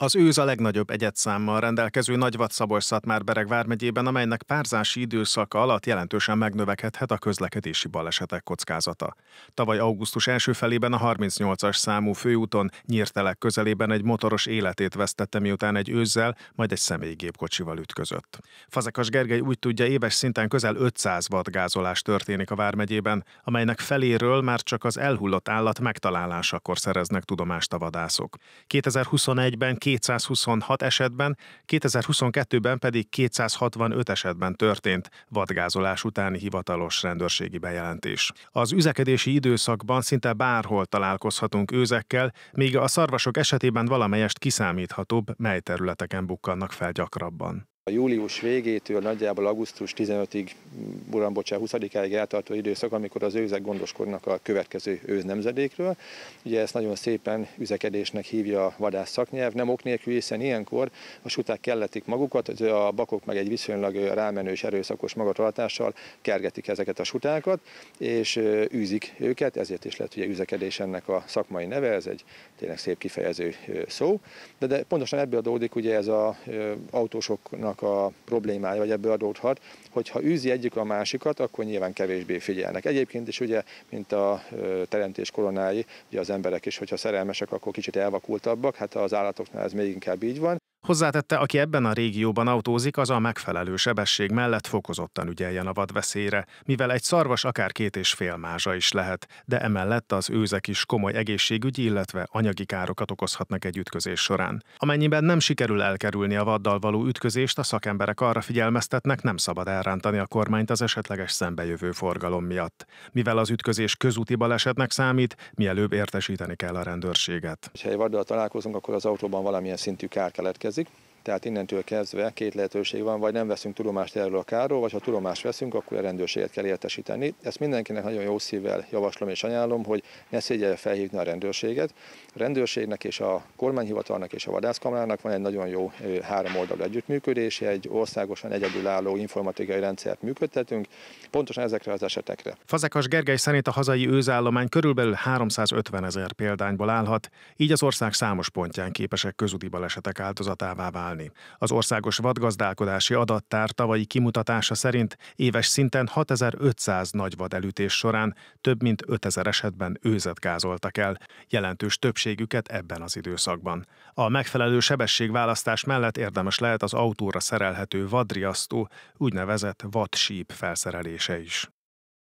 Az őz a legnagyobb egyedszámmal rendelkező Nagyvad-Szabolcs-Szatmár-Bereg vármegyében, amelynek párzási időszaka alatt jelentősen megnövekedhet a közlekedési balesetek kockázata. Tavaly augusztus első felében a 38-as számú főúton Nyírtelek közelében egy motoros életét vesztette, miután egy őzzel, majd egy személygépkocsival ütközött. Fazekas Gergely úgy tudja, éves szinten közel 500 vadgázolás történik a vármegyében, amelynek feléről már csak az elhullott állat megtalálásakor szereznek tudomást a vadászok. 2021-ben 226 esetben, 2022-ben pedig 265 esetben történt vadgázolás utáni hivatalos rendőrségi bejelentés. Az üzekedési időszakban szinte bárhol találkozhatunk őzekkel, míg a szarvasok esetében valamelyest kiszámíthatóbb, mely területeken bukkannak fel gyakrabban. A július végétől nagyjából augusztus 15-ig, 20-áig eltartó időszak, amikor az őzek gondoskodnak a következő őznemzedékről. Ugye ezt nagyon szépen üzekedésnek hívja a vadász szaknyelv, nem ok nélkül, hiszen ilyenkor a suták kelletik magukat, a bakok meg egy viszonylag rámenő és erőszakos magatartással kergetik ezeket a sutákat, és űzik őket, ezért is lett ugye üzekedés ennek a szakmai neve, ez egy tényleg szép kifejező szó. De pontosan ebből adódik ugye ez az autósoknak a problémája, vagy ebből adódhat, hogy ha űzi egyik a másikat, akkor nyilván kevésbé figyelnek. Egyébként is ugye, mint a teremtés koronái, ugye az emberek is, hogyha szerelmesek, akkor kicsit elvakultabbak, hát az állatoknál ez még inkább így van. Hozzátette, aki ebben a régióban autózik, az a megfelelő sebesség mellett fokozottan ügyeljen a vadveszélyre, mivel egy szarvas akár 2,5 mázsa is lehet, de emellett az őzek is komoly egészségügyi, illetve anyagi károkat okozhatnak egy ütközés során. Amennyiben nem sikerül elkerülni a vaddal való ütközést, a szakemberek arra figyelmeztetnek, nem szabad elrántani a kormányt az esetleges szembejövő forgalom miatt. Mivel az ütközés közúti balesetnek számít, mielőbb értesíteni kell a rendőrséget. Ha egy vaddal találkozunk, akkor az autóban valamilyen szintű kár keletkezik. Tehát innentől kezdve két lehetőség van, vagy nem veszünk tudomást erről a kárról, vagy ha tudomást veszünk, akkor a rendőrséget kell értesíteni. Ezt mindenkinek nagyon jó szívvel javaslom és ajánlom, hogy ne szégyelje felhívni a rendőrséget. A rendőrségnek és a kormányhivatalnak és a vadászkamarának van egy nagyon jó háromoldalú együttműködése, egy országosan egyedülálló informatikai rendszert működtetünk, pontosan ezekre az esetekre. Fazekas Gergely szerint a hazai őzállomány körülbelül 350 000 példányból állhat, így az ország számos pontján képesek közúti balesetek áldozatává válni. Az országos vadgazdálkodási adattár tavalyi kimutatása szerint éves szinten 6500 nagyvad elütés során több mint 5000 esetben őzet gázoltak el, jelentős többségüket ebben az időszakban. A megfelelő sebességválasztás mellett érdemes lehet az autóra szerelhető vadriasztó, úgynevezett vadsíp felszerelése is.